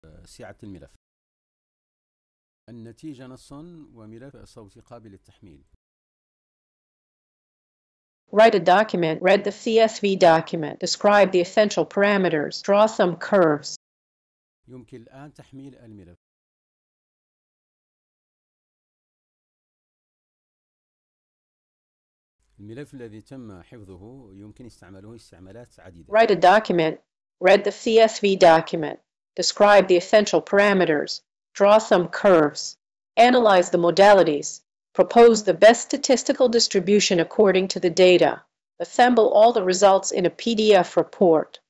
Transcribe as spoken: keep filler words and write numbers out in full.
سعة الملف. النتيجة نص وملف صوتي قابل للتحميل. Write a document. Read the C S V document. Describe the essential parameters. Draw some curves. يمكن الآن تحميل الملف. الملف الذي تم حفظه يمكن استعماله استعمالات عديدة. Write a document. Read the C S V document. Describe the essential parameters. Draw some curves. Analyze the modalities. Propose the best statistical distribution according to the data. Assemble all the results in a P D F report.